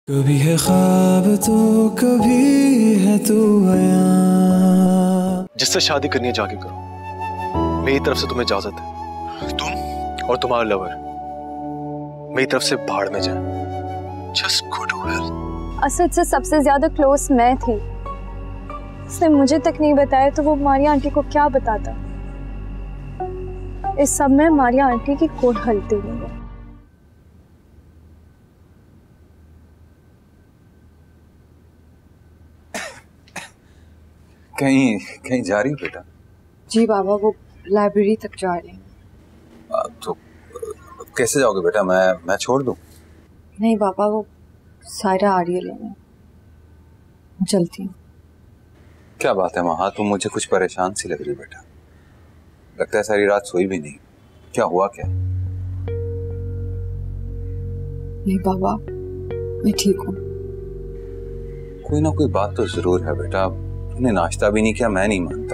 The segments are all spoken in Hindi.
कभी है ख्वाब तो कभी है तू आया। जिससे शादी करनी है जाके करो, मेरी तरफ से तुम्हें इजाजत है। तुम और तुम्हारा लवर मेरी तरफ से भाड़ में जाए। Just go to hell. Asad से सबसे ज्यादा क्लोज मैं थी, उसने मुझे तक नहीं बताया तो वो मारिया आंटी को क्या बताता। इस सब में मारिया आंटी की कोई गलती नहीं है। कहीं कहीं जा रही हो बेटा? जी बाबा, वो लाइब्रेरी तक जा रही हूँ। तो कैसे जाओगे बेटा? मैं छोड़ दूँ? नहीं बाबा, वो सायरा आ रही है लेने, चलती हूँ। क्या बात है वहाँ, तुम मुझे कुछ परेशान सी लग रही बेटा। लगता है सारी रात सोई भी नहीं। क्या हुआ क्या? नहीं बाबा, मैं ठीक हूँ। कोई ना कोई बात तो जरूर है बेटा। तुमने नाश्ता भी नहीं किया, मैं नहीं मानता।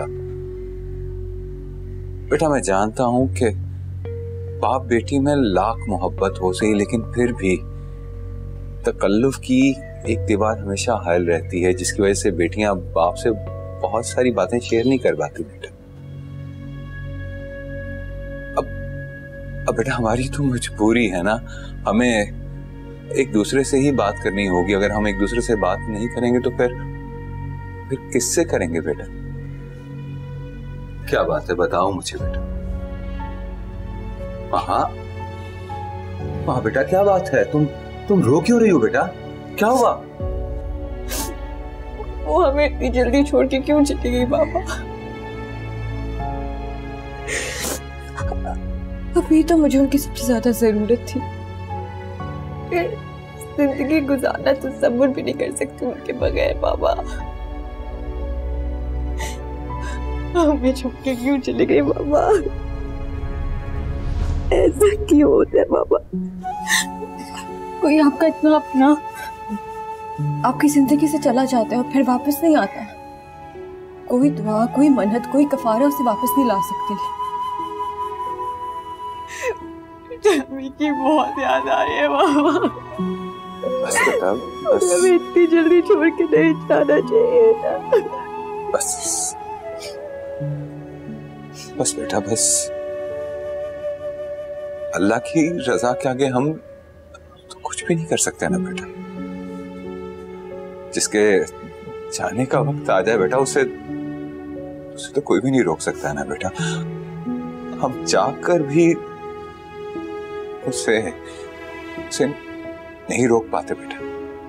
बेटा मैं जानता हूँ कि बाप बेटी में लाख मोहब्बत हो सही, लेकिन फिर भी तकल्लुफ की एक दीवार हमेशा हायल रहती है, जिसकी वजह से बेटियां बाप से बहुत सारी बातें शेयर नहीं कर पाती बेटा। अब बेटा हमारी तो मजबूरी है ना, हमें एक दूसरे से ही बात करनी होगी। अगर हम एक दूसरे से बात नहीं करेंगे तो फिर किससे करेंगे बेटा? क्या बात है बताओ मुझे बेटा। हाँ बेटा क्या बात है? तुम रो क्यों रही हो बेटा? क्या हुआ? वो हमें इतनी जल्दी छोड़ के क्यों चली गई बाबा? अभी तो मुझे उनकी सबसे ज्यादा जरूरत थी। जिंदगी गुजारना तो तसव्वुर भी नहीं कर सकती उनके बगैर बाबा। हमें छोड़ के क्यों चले गए बाबा? ऐसा क्यों होता है बाबा? कोई आपका इतना अपना आपकी जिंदगी से चला जाता है और फिर वापस नहीं आता। कोई दुआ, कोई मन्नत, कोई कफारा उसे वापस नहीं ला सकते। जमी की बहुत याद आ रही है बाबा। बस बेटा बस। हमें इतनी जल्दी छोड़ के नहीं जाना चाहिए था। बस बेटा बस। अल्लाह की रजा के आगे हम तो कुछ भी नहीं कर सकते ना बेटा। जिसके जाने का वक्त आ जाए बेटा, उसे तो कोई भी नहीं रोक सकता है ना बेटा। हम चाहकर भी उसे नहीं रोक पाते बेटा।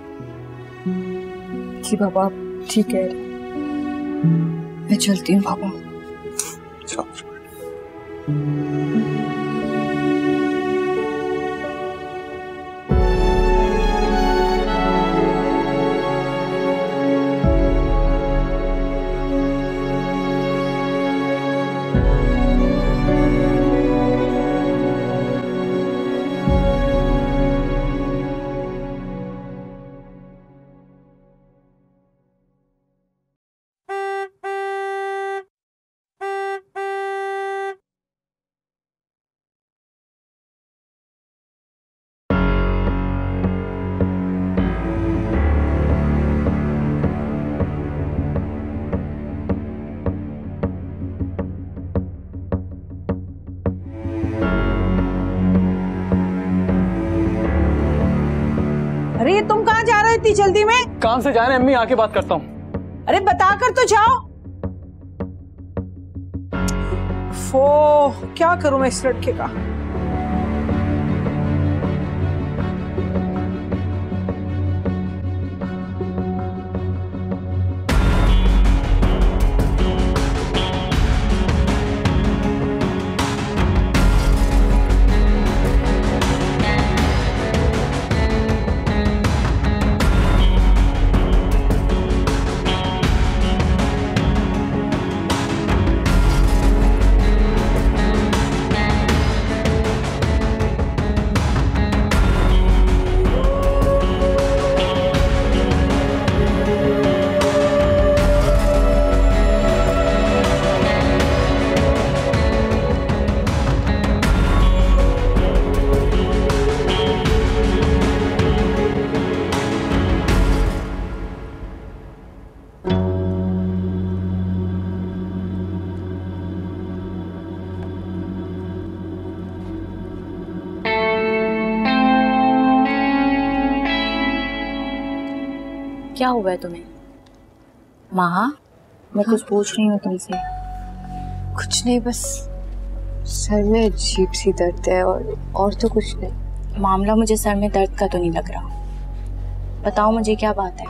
जी बाबा, आप ठीक है। मैं चलती हूँ बाबा। चलो। अरे ये तुम कहाँ जा रहे हो इतनी जल्दी में? काम से जा रहे हैं अम्मी, आके बात करता हूँ। अरे बताकर तो जाओ। क्या करूं मैं इस लड़के का? क्या हुआ है तुम्हें? महा, मैं कुछ पूछ रही हूँ तुमसे। कुछ नहीं, बस सर में अजीब सी दर्द है और तो कुछ नहीं। मामला मुझे सर में दर्द का तो नहीं लग रहा। बताओ मुझे क्या बात है।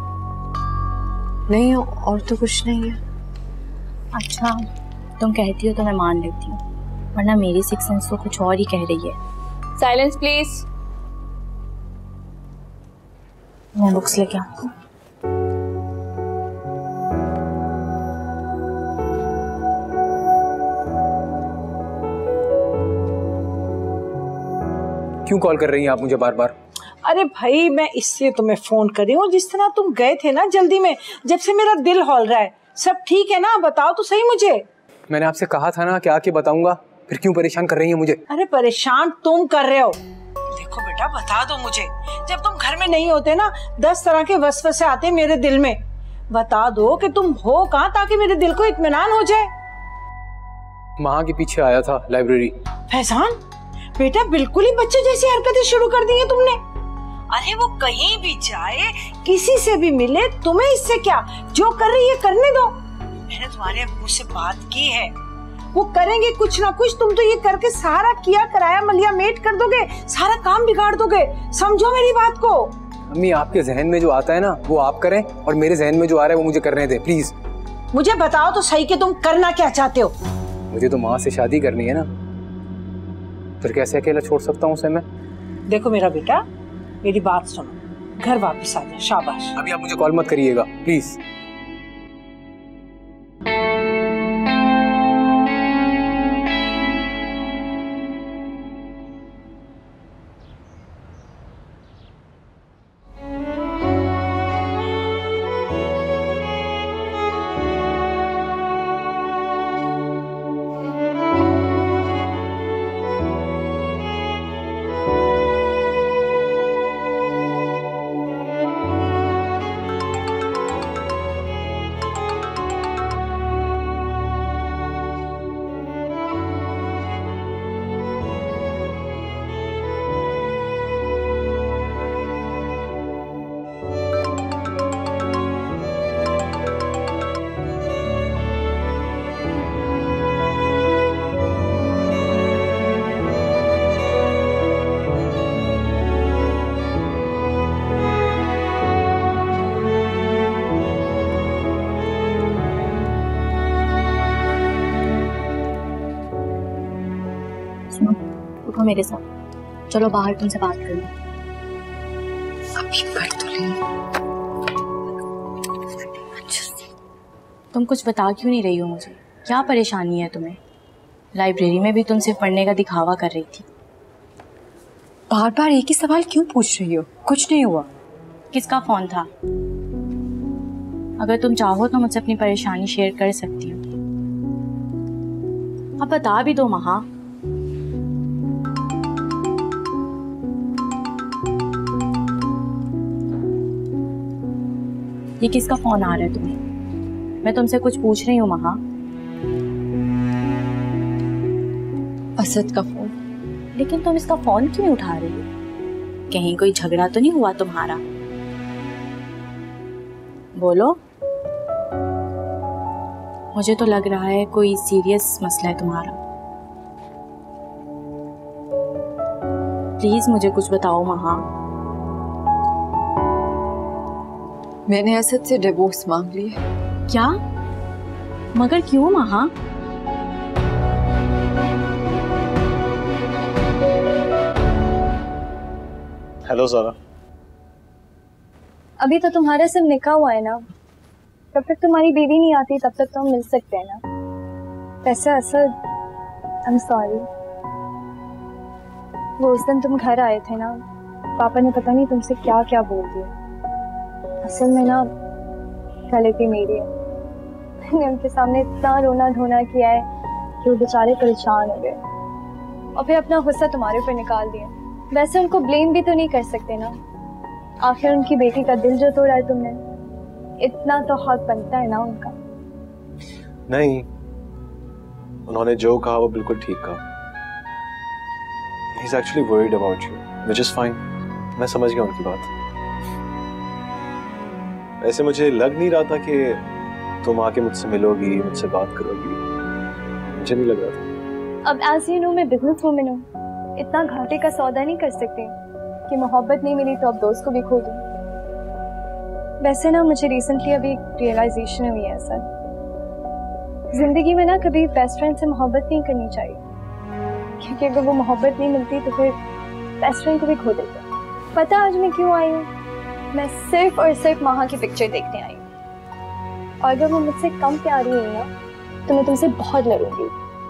नहीं, और तो कुछ नहीं है। अच्छा, तुम कहती हो तो मैं मान लेती हूँ, वरना मेरी सिक्स सेंस तो कुछ और ही कह रही है। Silence please. मैं बुक्स लेके आती हूँ। क्यों कॉल कर रही हैं आप मुझे बार बार? अरे भाई, मैं इसलिए तुम्हें फोन कर रही हूँ, जिस तरह तुम गए थे ना जल्दी में, जब से मेरा दिल हौल रहा है। सब ठीक है ना? बताओ तो सही मुझे। मैंने आपसे कहा था ना कि आके बताऊंगा, फिर क्यों परेशान कर रही हैं मुझे? अरे परेशान तुम कर रहे हो। देखो बेटा, बता दो मुझे, जब तुम घर में नहीं होते ना 10 तरह के वसवसे आते मेरे दिल में। बता दो कि तुम हो कहाँ, ताकि मेरे दिल को इत्मीनान हो जाए। माँ के पीछे आया था लाइब्रेरी। फैजान बेटा, बिल्कुल ही बच्चे जैसी हरकतें शुरू कर दी हैं तुमने। अरे वो कहीं भी जाए, किसी से भी मिले, तुम्हें इससे क्या? जो कर रही है करने दो। मैंने तुम्हारे अब्बू से बात की है, वो करेंगे कुछ ना कुछ। तुम तो ये करके सारा किया कराया मलिया मेट कर दोगे, सारा काम बिगाड़ दोगे। समझो मेरी बात को। अम्मी, आपके जहन में जो आता है ना वो आप करें, और मेरे जहन में जो आ रहा है वो मुझे करने दे प्लीज। मुझे बताओ तो सही कि तुम करना क्या चाहते हो। मुझे तो माँ से शादी करनी है ना, फिर कैसे अकेला छोड़ सकता हूँ उसे मैं? देखो मेरा बेटा, मेरी बात सुनो, घर वापस आ जा। शाबाश। अभी आप मुझे कॉल मत करिएगा प्लीज। उठो मेरे साथ, चलो बाहर तुमसे बात करूं। अभी कर तो रही। तुम कुछ बता क्यों नहीं रही हो मुझे? क्या परेशानी है तुम्हें? लाइब्रेरी में भी तुम सिर्फ पढ़ने का दिखावा कर रही थी। बार बार एक ही सवाल क्यों पूछ रही हो? कुछ नहीं हुआ। किसका फोन था? अगर तुम चाहो तो मुझसे अपनी परेशानी शेयर कर सकती हो। अब बता भी दो महा। ये किसका फोन आ रहा है तुम्हें? मैं तुमसे कुछ पूछ रही हूँ महा। असद का फोन। लेकिन तुम इसका फोन क्यों नहीं उठा रही हो? कहीं कोई झगड़ा तो नहीं हुआ तुम्हारा? बोलो। मुझे तो लग रहा है कोई सीरियस मसला है तुम्हारा। प्लीज मुझे कुछ बताओ महा। मैंने असद से डिवोर्स मांग ली है। क्या? मगर क्यों महा? हेलो ज़ारा। अभी तो तुम्हारा सिर्फ निकाह हुआ है ना, तब तक तुम्हारी बीवी नहीं आती, तब तक तो हम मिल सकते हैं ना। वैसे असद, आई एम सॉरी। वो उस दिन तुम घर आए थे ना, पापा ने पता नहीं तुमसे क्या क्या बोल दिया। असल में ना गलती मेरी है। मैंने उनके सामने इतना रोना धोना किया है कि वो बेचारे परेशान हो गए, और फिर अपना गुस्सा तुम्हारे ऊपर निकाल दिया। वैसे उनको ब्लेम भी तो नहीं कर सकते ना, आखिर उनकी बेटी का दिल जो तोड़ा है तुमने, इतना तो हक बनता है ना उनका। नहीं, उन्होंने जो कहा वो बिल्कुल ठीक कहा। He's actually worried about you, which is fine. मैं समझ गया उनकी बात। ऐसे मुझे लग नहीं रहा था कि तुम आके मुझसे मिलोगी, मुझसे बात करोगी, मुझे नहीं लग रहा था। अब एज यू नो मैं बिजनेस वुमन हूँ, इतना घाटे का सौदा नहीं कर सकती कि मोहब्बत नहीं मिली तो अब दोस्त को भी खो दूँ। वैसे ना मुझे रिसेंटली अभी रियलाइजेशन हुई है सर, जिंदगी में ना कभी बेस्ट फ्रेंड से मोहब्बत नहीं करनी चाहिए, क्योंकि अगर वो मोहब्बत नहीं मिलती तो फिर बेस्ट फ्रेंड को भी खो देते। पता आज मैं क्यों आई हूँ? मैं सिर्फ और सिर्फ महा की पिक्चर देखने आई हूँ, और अगर वो मुझसे कम प्यारी हुई ना तो मैं तुमसे बहुत लड़ूंगी।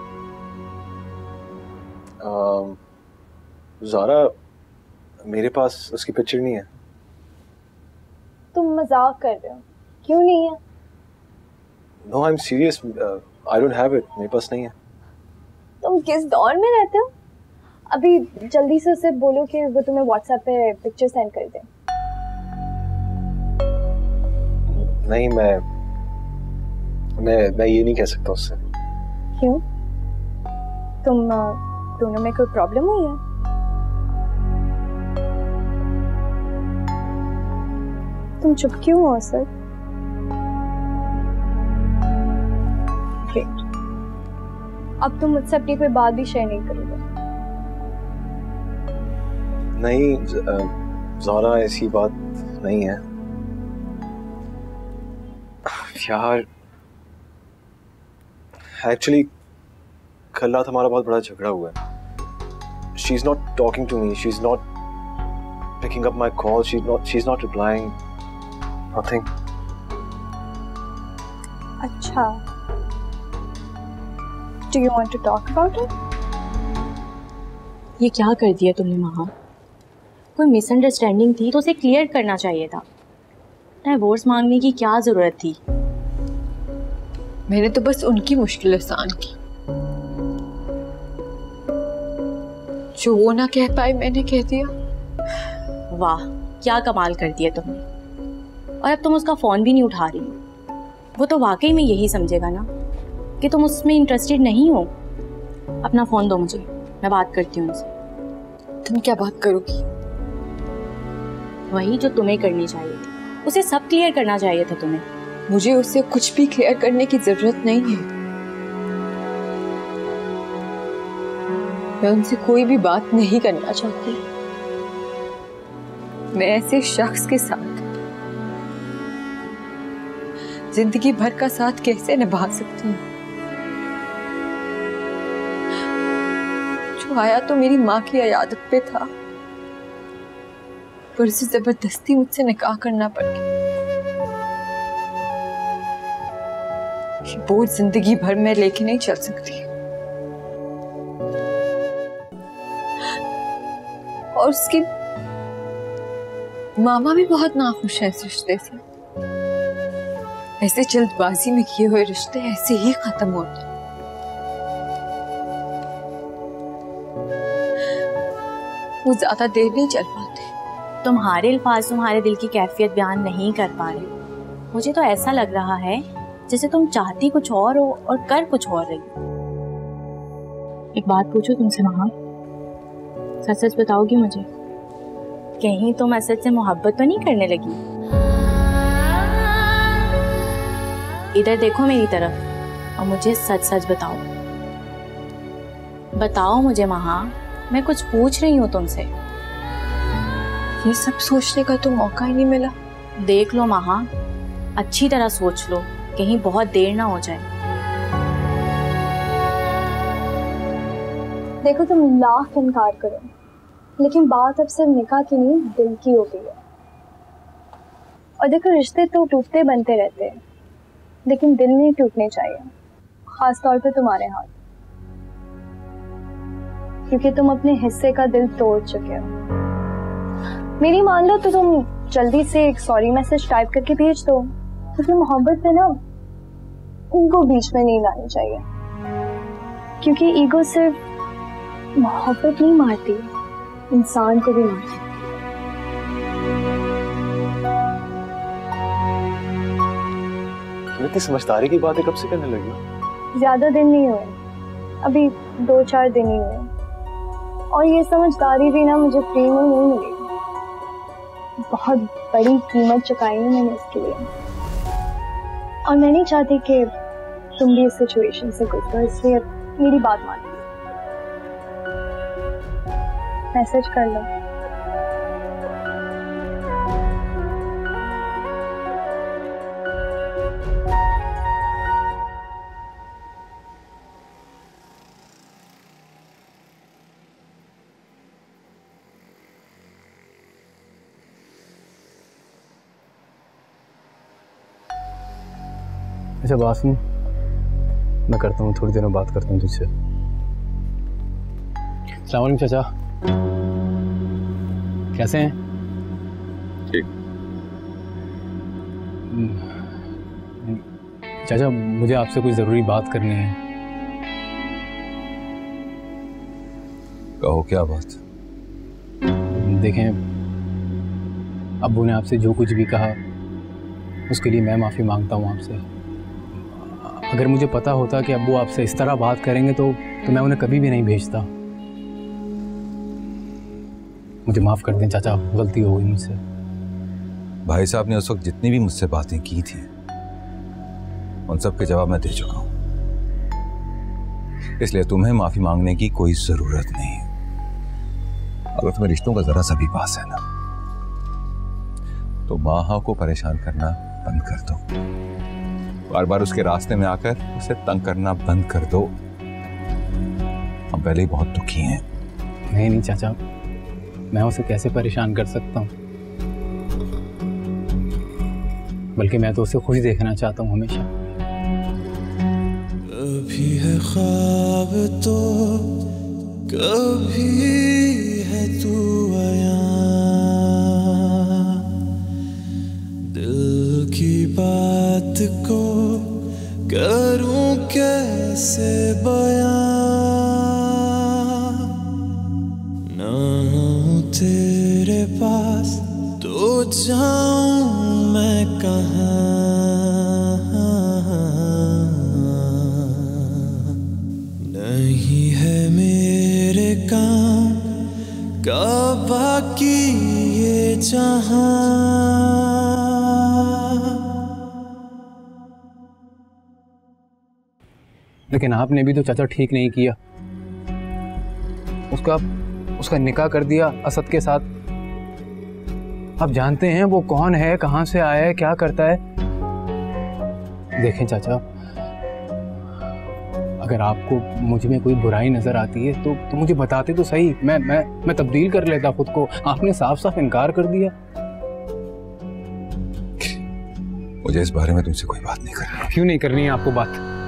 ज़ारा, मेरे पास उसकी पिक्चर नहीं है। तुम मजाक कर रहे हो? क्यों नहीं है? No, I'm serious. I don't have it. मेरे पास नहीं है। तुम किस दौर में रहते हो? अभी जल्दी से उसे बोलो कि वो तुम्हें व्हाट्सएप पे पिक्चर सेंड कर दे। नहीं, मैं ये नहीं कह सकता उससे। क्यों? तुम दोनों में कोई प्रॉब्लम हुई है? तुम चुप क्यों हो सर? ग्रेट, अब तुम मुझसे अपनी कोई बात भी शेयर नहीं करोगे? नहीं ज़ारा, ऐसी बात नहीं है यार। एक्चुअली कल रात हमारा बहुत बड़ा झगड़ा हुआ है। She is not talking to me, she is not picking up my call, she is not replying, nothing. अच्छा, do you want to talk about it? ये क्या कर दिया तुमने महा? कोई मिसअंडरस्टैंडिंग थी तो उसे क्लियर करना चाहिए था। डिवोर्स मांगने की क्या जरूरत थी? मैंने तो बस उनकी मुश्किल आसान की, जो वो ना कह पाए मैंने कह दिया। वाह, क्या कमाल कर दिया तुमने। और अब तुम उसका फोन भी नहीं उठा रही हो। वो तो वाकई में यही समझेगा ना कि तुम उसमें इंटरेस्टेड नहीं हो। अपना फोन दो मुझे, मैं बात करती हूँ उनसे। तुम क्या बात करोगी? वही जो तुम्हें करनी चाहिए थी, उसे सब क्लियर करना चाहिए था तुम्हें। मुझे उससे कुछ भी क्लियर करने की जरूरत नहीं है। मैं उनसे कोई भी बात नहीं करना चाहती। मैं ऐसे शख्स के साथ जिंदगी भर का साथ कैसे निभा सकती हूँ, जो आया तो मेरी माँ की इयादत पे था, पर उसे जबरदस्ती मुझसे निकाह करना पड़ गया। ये बोझ जिंदगी भर में लेके नहीं चल सकती। और उसकी मामा भी बहुत नाखुश है इस रिश्ते से। ऐसे जल्दबाजी में किए हुए रिश्ते ऐसे ही खत्म होते। वो ज्यादा देर नहीं चल पाते। तुम्हारे अल्फाज तुम्हारे दिल की कैफियत बयान नहीं कर पा रहे। मुझे तो ऐसा लग रहा है जैसे तुम चाहती कुछ और हो और कर कुछ और रही हो। एक बात पूछूं तुमसे महा, सच सच बताओगी मुझे? कहीं तुम असद से मोहब्बत तो नहीं करने लगी? इधर देखो मेरी तरफ और मुझे सच सच बताओ। बताओ मुझे महा, मैं कुछ पूछ रही हूँ तुमसे। ये सब सोचने का तो मौका ही नहीं मिला। देख लो महा, अच्छी तरह सोच लो, कहीं बहुत देर ना हो जाए। देखो, तुम लाख इनकार करो, लेकिन बात अब सिर्फ निकाह की नहीं, दिल की हो गई है। और देखो, रिश्ते तो टूटते बनते रहते हैं, लेकिन दिल नहीं टूटने चाहिए, खास तौर पे तुम्हारे हाथ, क्योंकि तुम अपने हिस्से का दिल तोड़ चुके हो। मेरी मान लो तो तुम जल्दी से एक सॉरी मैसेज टाइप करके भेज दो, क्योंकि मोहब्बत में ना ईगो बीच में नहीं लानी चाहिए, क्योंकि ईगो सिर्फ मोहब्बत नहीं मारती, इंसान को भी मारती। इतनी समझदारी की बातें कब से करने लगी हो? ज्यादा दिन नहीं हुए, अभी 2-4 दिन ही हुए, और ये समझदारी भी ना मुझे फ्री में नहीं मिलेगी। बहुत बड़ी कीमत चुकाई है मैंने इसके लिए, और मैं नहीं चाहती कि तुम भी इस सिचुएशन से गुजरो, इसलिए मेरी बात मान लो। मैसेज कर लो। अच्छा बात सुन, मैं करता हूँ, थोड़ी देर में बात करता हूँ तुझसे। अस्सलाम वालेकुम चाचा, कैसे हैं? ठीक। चाचा मुझे आपसे कुछ ज़रूरी बात करनी है। कहो क्या बात? देखें, अब्बू ने आपसे जो कुछ भी कहा उसके लिए मैं माफ़ी मांगता हूँ आपसे। अगर मुझे पता होता कि अब्बू आपसे इस तरह बात करेंगे तो मैं उन्हें कभी भी नहीं भेजता। मुझे माफ़ कर दें चाचा, गलती हो गई मुझसे। भाई साहब ने उस वक्त जितनी भी मुझसे बातें की थी उन सब के जवाब मैं दे चुका हूं, इसलिए तुम्हें माफी मांगने की कोई जरूरत नहीं। अगर तुम्हें रिश्तों का जरा सा भी पास है ना तो माहा को परेशान करना बंद कर दो। बार बार उसके रास्ते में आकर उसे तंग करना बंद कर दो। हम पहले ही बहुत दुखी हैं। नहीं चाचा, मैं उसे कैसे परेशान कर सकता हूँ, बल्कि मैं तो उसे खुश देखना चाहता हूँ हमेशा। कभी है ख्वाब तो कभी है तू आया, दिल की बात को करूं कैसे बयां, ना हूं तेरे पास तो जाऊं मैं कहां, नहीं है मेरे काम का बाकी ये जहां। लेकिन आपने भी तो चाचा ठीक नहीं किया, उसका निकाह कर दिया असद के साथ। आप जानते हैं वो कौन है, कहां से आया है, क्या करता है। देखें चाचा, अगर आपको मुझ में कोई बुराई नजर आती है तो मुझे बताते तो सही, मैं तब्दील कर लेता खुद को। आपने साफ साफ इनकार कर दिया। मुझे इस बारे में तुमसे कोई बात नहीं करनी। क्यों नहीं करनी है आपको बात?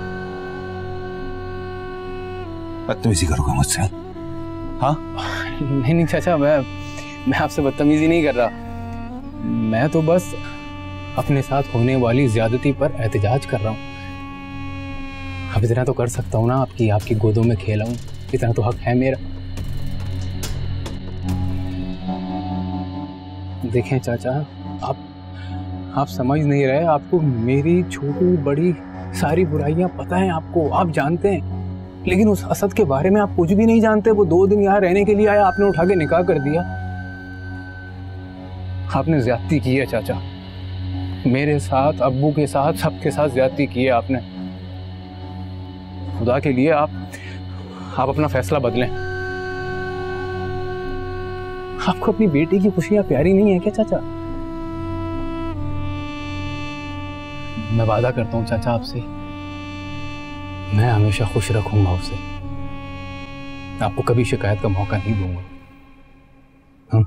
बदतमीजी करोगे मुझसे? हाँ? नहीं चाचा, मैं आपसे बदतमीजी नहीं कर रहा। मैं तो बस अपने साथ होने वाली ज्यादती पर एहतजाज कर रहा हूँ। अब इतना तो कर सकता हूँ ना, आपकी गोदों में खेला हूँ, इतना तो हक है मेरा। देखें चाचा, आप समझ नहीं रहे। आपको मेरी छोटी बड़ी सारी बुराइयां पता है आपको, आप जानते हैं। लेकिन उस असद के बारे में आप कुछ भी नहीं जानते। वो 2 दिन यहाँ रहने के लिए आया, आपने उठा के निकाह कर दिया। आपने ज्यादती की है चाचा, मेरे साथ, अब्बू के साथ, सबके साथ ज्यादती की है आपने। खुदा के लिए आप अपना फैसला बदलें। आपको अपनी बेटी की खुशियां प्यारी नहीं है क्या चाचा? मैं वादा करता हूं चाचा आपसे, मैं हमेशा खुश रखूंगा उसे। आपको कभी शिकायत का मौका नहीं दूंगा। हाँ?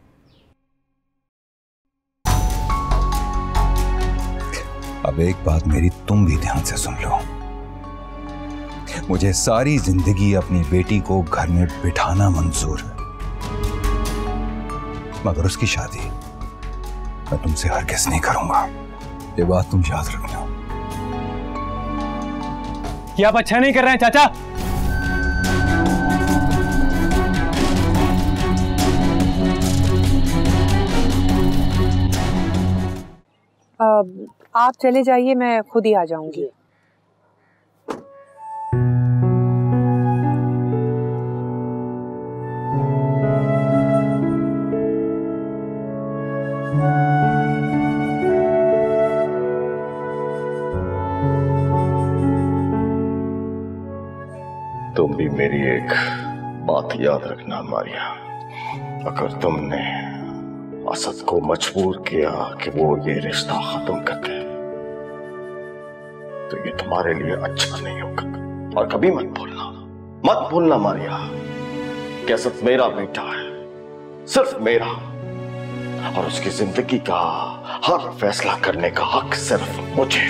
अब एक बात मेरी तुम भी ध्यान से सुन लो। मुझे सारी जिंदगी अपनी बेटी को घर में बिठाना मंजूर है, मगर उसकी शादी मैं तुमसे हरगिज़ नहीं करूंगा। ये बात तुम याद रखना। ये आप अच्छा नहीं कर रहे हैं चाचा। आप चले जाइए, मैं खुद ही आ जाऊंगी। तुम भी मेरी एक बात याद रखना मारिया, अगर तुमने असद को मजबूर किया कि वो ये रिश्ता खत्म कर दे तो ये तुम्हारे लिए अच्छा नहीं होगा। और कभी मत भूलना मारिया कि असद मेरा बेटा है, सिर्फ मेरा, और उसकी जिंदगी का हर फैसला करने का हक सिर्फ मुझे,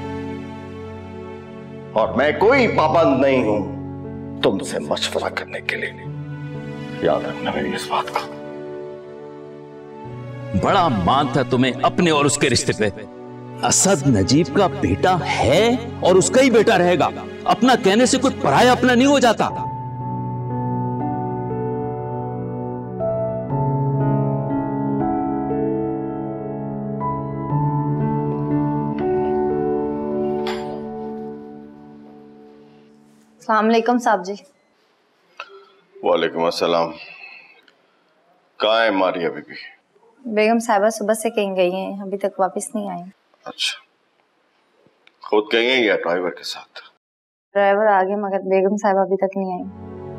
और मैं कोई पाबंद नहीं हूं तुमसे मशवरा करने के लिए। याद रखना मेरी इस बात को। बड़ा मान था तुम्हें अपने और उसके रिश्ते पे। असद नजीब का बेटा है और उसका ही बेटा रहेगा। अपना कहने से कोई पराया अपना नहीं हो जाता। अस्सलाम वालेकुम साहब जी। वालेकुम अस्सलाम। कहाँ है मारिया बीबी? बेगम साहिबा सुबह से कहीं गई हैं, अभी तक वापस नहीं आई। अच्छा, खुद कहीं गई या ड्राइवर के साथ? ड्राइवर आ गए मगर बेगम साहिबा अभी तक नहीं आई।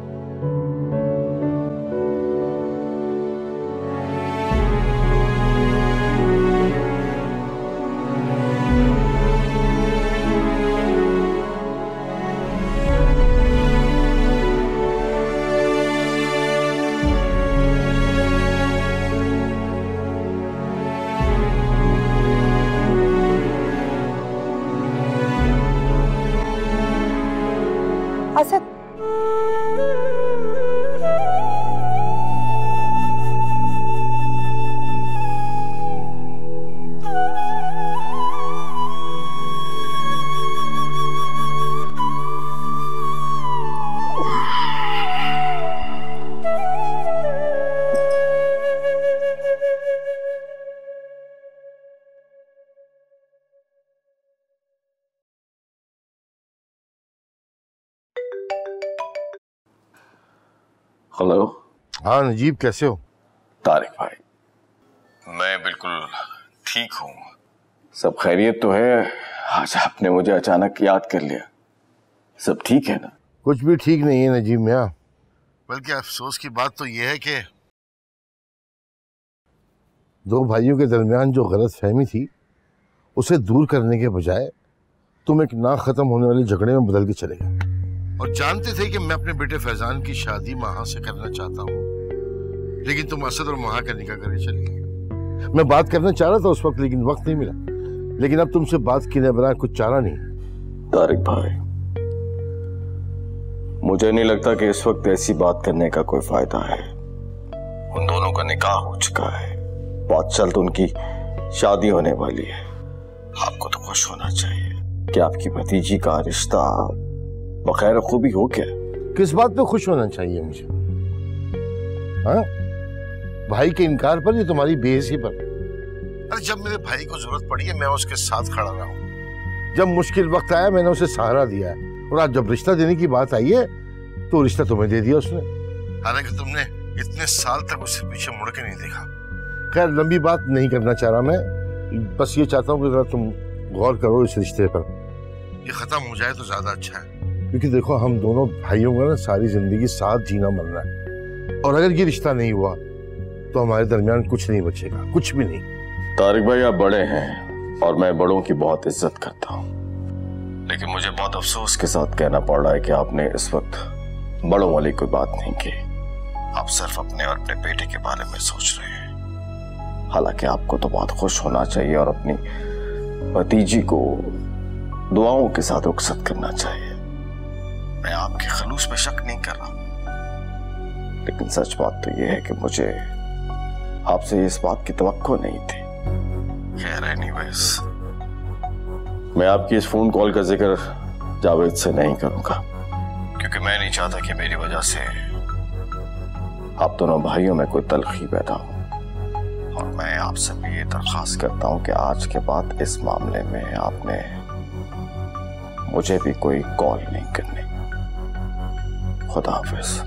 असद, हेलो। हाँ नजीब, कैसे हो? तारिक भाई, मैं बिल्कुल ठीक हूँ, सब खैरियत तो है। आज आपने मुझे अचानक याद कर लिया, सब ठीक है ना? कुछ भी ठीक नहीं है नजीब मियाँ, बल्कि अफसोस की बात तो यह है कि दो भाइयों के दरमियान जो गलतफहमी थी उसे दूर करने के बजाय तुम एक ना खत्म होने वाले झगड़े में बदल के चले गए, और जानते थे कि मैं अपने बेटे फैजान की शादी महा से करना चाहता हूँ, लेकिन तुम असद और महा का निकाह करके चले गए। मैं बात करना चाह रहा था उस वक्त, लेकिन वक्त नहीं मिला। लेकिन अब तुमसे बात किए बगैर कुछ चारा नहीं। तारिक भाई, मुझे नहीं लगता कि इस वक्त ऐसी बात करने का कोई फायदा है। उन दोनों का निकाह हो चुका है, बहुत जल्द उनकी शादी होने वाली है। आपको तो खुश होना चाहिए कि आपकी भतीजी का रिश्ता बखैर खूबी हो गया। किस बात पे खुश होना चाहिए मुझे? हाँ, भाई के इनकार पर या तुम्हारी बेइज्जती पर? अरे जब मेरे भाई को जरूरत पड़ी है मैं उसके साथ खड़ा रहा हूँ, जब मुश्किल वक्त आया मैंने उसे सहारा दिया है, और आज जब रिश्ता देने की बात आई है तो रिश्ता तुम्हें दे दिया उसने। हालांकि तुमने इतने साल तक उसे पीछे मुड़ के नहीं देखा। खैर लंबी बात नहीं करना चाह रहा मैं, बस ये चाहता हूँ कि जरा तुम गौर करो इस रिश्ते पर। ये खत्म हो जाए तो ज्यादा अच्छा है, क्योंकि देखो हम दोनों भाइयों का ना सारी जिंदगी साथ जीना मरना है, और अगर ये रिश्ता नहीं हुआ तो हमारे दरमियान कुछ नहीं बचेगा, कुछ भी नहीं। तारिक भाई, आप बड़े हैं और मैं बड़ों की बहुत इज्जत करता हूँ, लेकिन मुझे बहुत अफसोस के साथ कहना पड़ रहा है कि आपने इस वक्त बड़ों वाली कोई बात नहीं की। आप सिर्फ अपने और अपने बेटे के बारे में सोच रहे हैं। हालांकि आपको तो बहुत खुश होना चाहिए और अपनी भतीजी को दुआओं के साथ रुखसत करना चाहिए। मैं आपके खलूस पे शक नहीं कर रहा, लेकिन सच बात तो यह है कि मुझे आपसे इस बात की तवक्को नहीं थी। खैर एनीवेज, मैं आपकी इस फोन कॉल का जिक्र जावेद से नहीं करूंगा, क्योंकि मैं नहीं चाहता कि मेरी वजह से आप दोनों भाइयों में कोई तलखी पैदा हो। और मैं आपसे भी ये दरख्वास्त करता हूं कि आज के बाद इस मामले में आपने मुझे भी कोई कॉल नहीं करनी। खुदा हाफिज।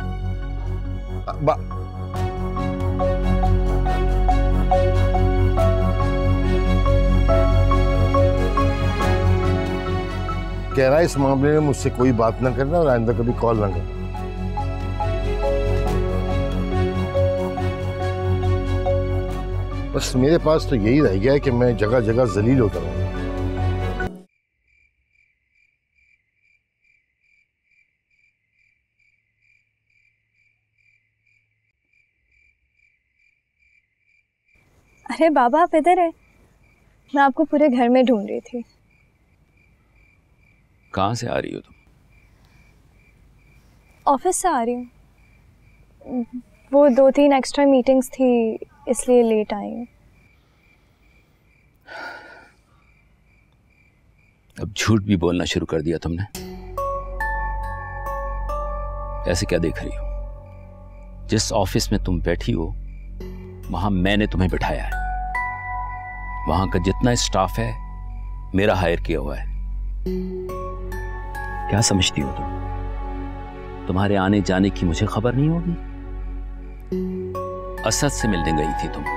कह रहा है इस मामले में मुझसे कोई बात ना करना और आइंदा कभी कॉल ना करना। बस मेरे पास तो यही रह गया है कि मैं जगह जगह जलील होता रहूं। अरे बाबा आप इधर है, मैं आपको पूरे घर में ढूंढ रही थी। कहाँ से आ रही हो तुम? ऑफिस से आ रही हूँ, वो 2-3 एक्स्ट्रा मीटिंग्स थी इसलिए लेट आई हूँ। अब झूठ भी बोलना शुरू कर दिया तुमने। ऐसे क्या देख रही हो? जिस ऑफिस में तुम बैठी हो वहां मैंने तुम्हें बिठाया है। वहां का जितना स्टाफ है मेरा हायर किया हुआ है। क्या समझती हो तुम? तुम्हारे आने जाने की मुझे खबर नहीं होगी? असद से मिलने गई थी तुम,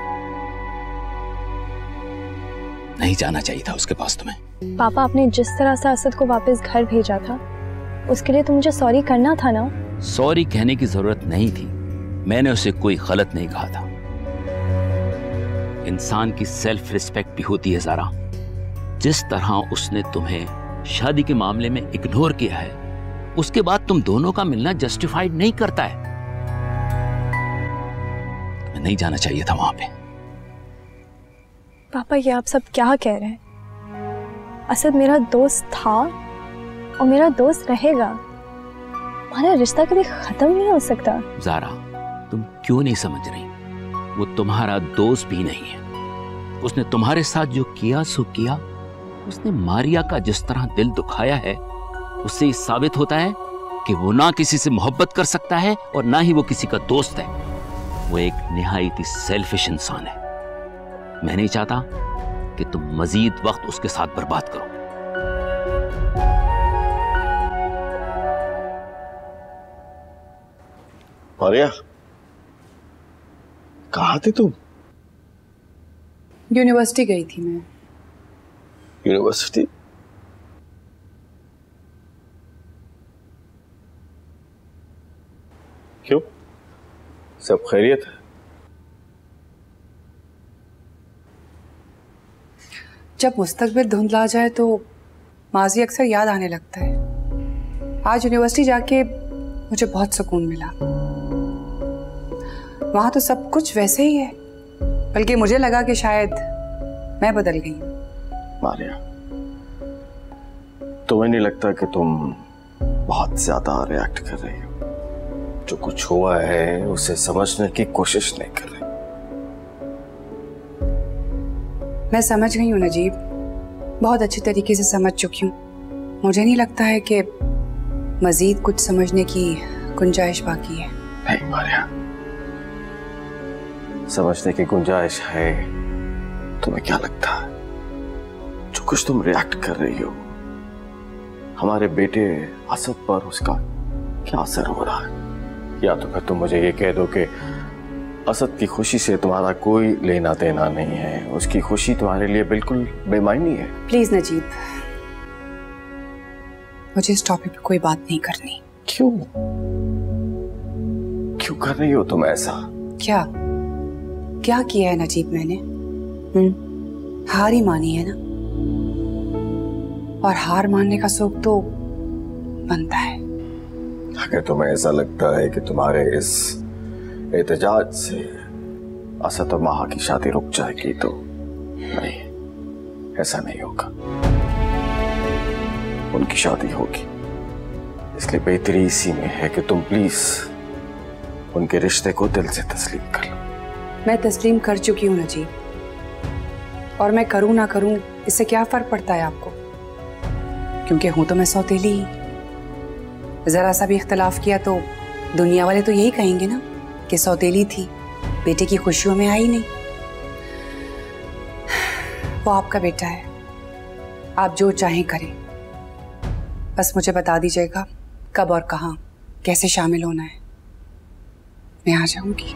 नहीं जाना चाहिए था उसके पास तुम्हें। पापा आपने जिस तरह से असद को वापस घर भेजा था उसके लिए तो मुझे सॉरी करना था ना। सॉरी कहने की जरूरत नहीं थी, मैंने उसे कोई गलत नहीं कहा था। इंसान की सेल्फ रिस्पेक्ट भी होती है ज़ारा। जिस तरह उसने तुम्हें शादी के मामले में इग्नोर किया है उसके बाद तुम दोनों का मिलना जस्टिफाइड नहीं करता है। तुम्हें नहीं जाना चाहिए था वहां पे। पापा ये आप सब क्या कह रहे हैं? असद मेरा दोस्त था और मेरा दोस्त रहेगा। हमारा रिश्ता कभी खत्म नहीं हो सकता। ज़ारा तुम क्यों नहीं समझ रही? वो तुम्हारा दोस्त भी नहीं है। उसने तुम्हारे साथ जो किया सो किया। उसने मारिया का जिस तरह दिल दुखाया है उससे ये साबित होता है कि वो ना किसी से मोहब्बत कर सकता है और ना ही वो किसी का दोस्त है। वो एक निहायत ही सेल्फिश इंसान है। मैं नहीं चाहता कि तुम मजीद वक्त उसके साथ बर्बाद करो। मारिया, कहाँ थी तुम? यूनिवर्सिटी गई थी मैं। यूनिवर्सिटी? क्यों? सब खैरियत है? जब मुस्तकबिल धुंधला जाए तो माजी अक्सर याद आने लगता है। आज यूनिवर्सिटी जाके मुझे बहुत सुकून मिला। वहां तो सब कुछ वैसे ही है, बल्कि मुझे लगा कि शायद मैं बदल गई हूँ। मारिया, तुम्हें नहीं लगता कि तुम बहुत ज्यादा रिएक्ट कर रही हो? जो कुछ हुआ है उसे समझने की कोशिश नहीं कर रही। मैं समझ गई हूँ नजीब, बहुत अच्छे तरीके से समझ चुकी हूँ। मुझे नहीं लगता है कि मजीद कुछ समझने की गुंजाइश बाकी है। नहीं मारिया, समझने की गुंजाइश है। तुम्हें क्या लगता है जो कुछ तुम रिएक्ट कर रही हो हमारे बेटे असद पर उसका क्या असर हो रहा है? या तो फिर तुम मुझे ये कह दो कि असद की खुशी से तुम्हारा कोई लेना देना नहीं है, उसकी खुशी तुम्हारे लिए बिल्कुल बेमायनी है। प्लीज नजीब, मुझे इस टॉपिक पे कोई बात नहीं करनी। क्यों? क्यों कर रही हो तुम ऐसा? क्या क्या किया है नजीब मैंने? हार ही मानी है ना, और हार मानने का सुख तो बनता है। अगर तुम्हें ऐसा लगता है कि तुम्हारे इस एहतजाज से असद और माहा की शादी रुक जाएगी तो नहीं, ऐसा नहीं होगा। उनकी शादी होगी। इसलिए बेहतरी इसी में है कि तुम प्लीज उनके रिश्ते को दिल से तस्लीम कर लो। मैं तस्लीम कर चुकी हूँ नजीब, और मैं करूँ ना करूँ इससे क्या फर्क पड़ता है आपको? क्योंकि हूं तो मैं सौतेली ही। जरा सा भी इख्तलाफ किया तो दुनिया वाले तो यही कहेंगे ना कि सौतेली थी, बेटे की खुशियों में आई नहीं। वो आपका बेटा है, आप जो चाहें करें, बस मुझे बता दीजिएगा कब और कहाँ कैसे शामिल होना है, मैं आ जाऊंगी।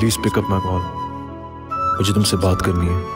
Please pick up my call, मुझे तुमसे बात करनी है।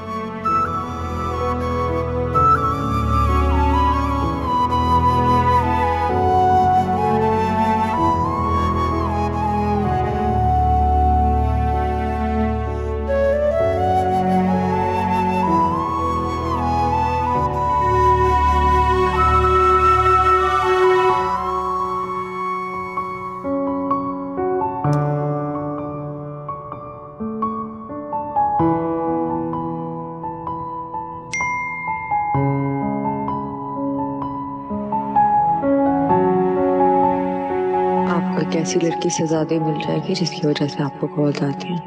एक ऐसी लड़की से ज्यादा मिल जाएगी जिसकी वजह से आपको कॉल आती है।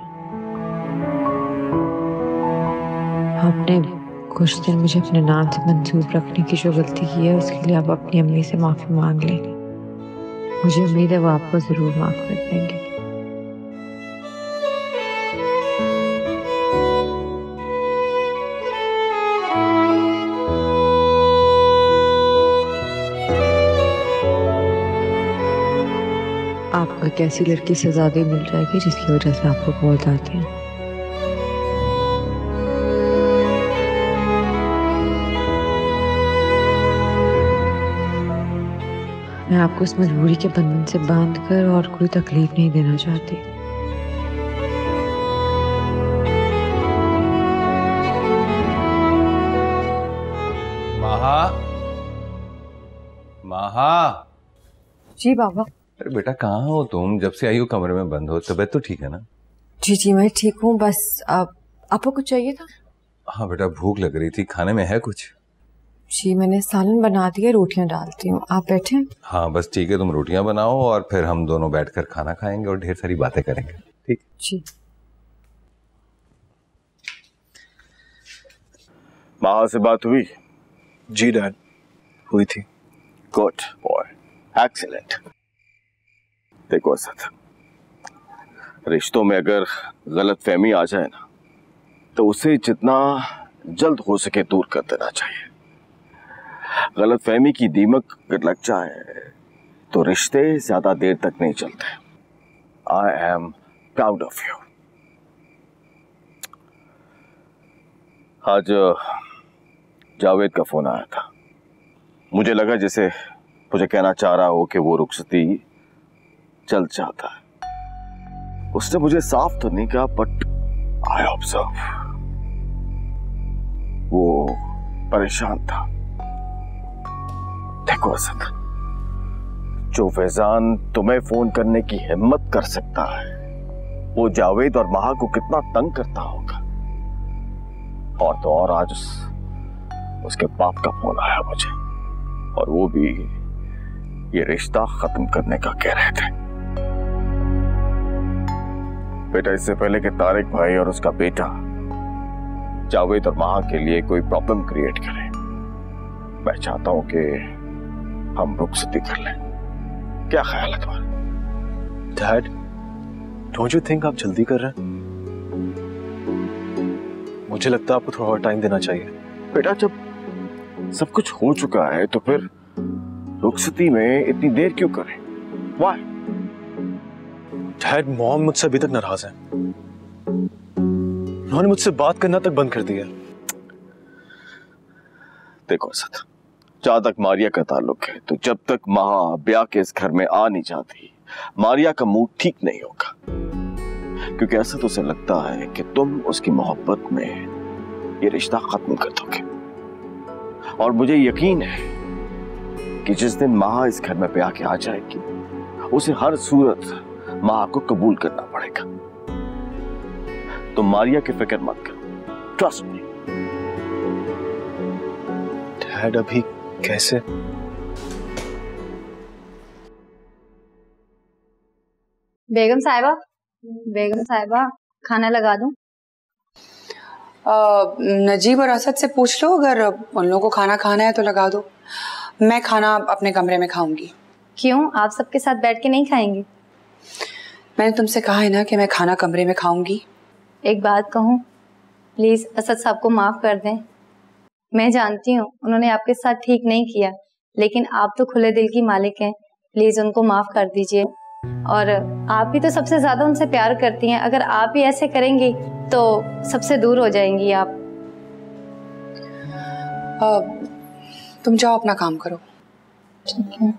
आपने कुछ दिन मुझे अपने नाम से मंसूब रखने की जो गलती की है उसके लिए आप अपनी अम्मी से माफी मांग लें। मुझे उम्मीद है वो आपको जरूर माफ कर देंगे। आपको एक ऐसी लड़की से ज्यादा मिल जाएगी जिसकी वजह से आपको कॉल आती है। मैं आपको इस मजबूरी के बंधन से बांध कर और कोई तकलीफ नहीं देना चाहती। महा, महा। जी बाबा। अरे बेटा कहाँ हो तुम? जब से आई हो कमरे में बंद हो। तबीयत तो ठीक है ना? जी जी मैं ठीक हूँ, बस आपको कुछ चाहिए था? हाँ बेटा भूख लग रही थी, खाने में है कुछ? जी मैंने सालन बना दिया, रोटियां डालती हूँ, आप बैठे? हाँ बस ठीक है, तुम रोटियां बनाओ और फिर हम दोनों बैठकर खाना खाएंगे और ढेर सारी बातें करेंगे। ठीक जी। महा से बात हुई? जी डैड, हुई थी। Good boy, excellent. देखो असद, रिश्तों में अगर गलतफहमी आ जाए ना तो उसे जितना जल्द हो सके दूर कर देना चाहिए। गलतफहमी की दीमक अगर लग जाए तो रिश्ते ज्यादा देर तक नहीं चलते। I am proud of you. आज जावेद का फोन आया था। मुझे लगा जैसे मुझे कहना चाह रहा हो कि वो रुखसती जल्द चाहता है। उसने मुझे साफ तो नहीं कहा, बट आई ऑब्जर्व वो परेशान था। देखो असद, जो फैजान तुम्हें फोन करने की हिम्मत कर सकता है वो जावेद और महा को कितना तंग करता होगा। और तो और आज उसके बाप का फोन आया मुझे, और वो भी ये रिश्ता खत्म करने का कह रहे थे। बेटा इससे पहले कि तारिक भाई और उसका बेटा जावेद और महा के लिए कोई प्रॉब्लम क्रिएट करे, मैं चाहता हूं कि हम रुखसती कर लें। क्या ख्याल है तुम्हारा? डैड, डोंट यू थिंक आप जल्दी कर रहे हैं? मुझे लगता है आपको थोड़ा और टाइम देना चाहिए। बेटा जब सब कुछ हो चुका है तो फिर रुखसती में इतनी देर क्यों करें? Why? डैड, मॉम मुझसे अभी तक नाराज है। उन्होंने मुझसे बात करना तक बंद कर दिया। देखो असद, जहां तक मारिया का ताल्लुक है तो जब तक महा ब्याह के इस घर में आ नहीं जाती मारिया का मूड ठीक नहीं होगा, क्योंकि ऐसा तो उसे लगता है कि तुम उसकी मोहब्बत में ये रिश्ता खत्म कर दोगे। और मुझे यकीन है कि जिस दिन महा इस घर में ब्याह के आ जाएगी उसे हर सूरत महा को कबूल करना पड़ेगा। तो मारिया की फिक्र मत करो, ट्रस्ट मी। डैड अभी कैसे? बेगम साहिबा खाना लगा दूं? नजीब और असद से पूछ लो, अगर उन लोगों को खाना खाना है तो लगा दो। मैं खाना अपने कमरे में खाऊंगी। क्यों, आप सबके साथ बैठ के नहीं खाएंगी? मैंने तुमसे कहा है ना कि मैं खाना कमरे में खाऊंगी। एक बात कहूँ, प्लीज असद साहब को माफ कर दें। मैं जानती हूँ उन्होंने आपके साथ ठीक नहीं किया, लेकिन आप तो खुले दिल की मालिक हैं, प्लीज उनको माफ कर दीजिए। और आप भी तो सबसे ज्यादा उनसे प्यार करती हैं। अगर आप भी ऐसे करेंगी तो सबसे दूर हो जाएंगी आप। तुम जाओ अपना काम करो। ठीक है।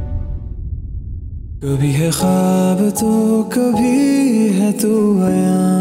कभी है ख्वाब तो कभी है तू आया।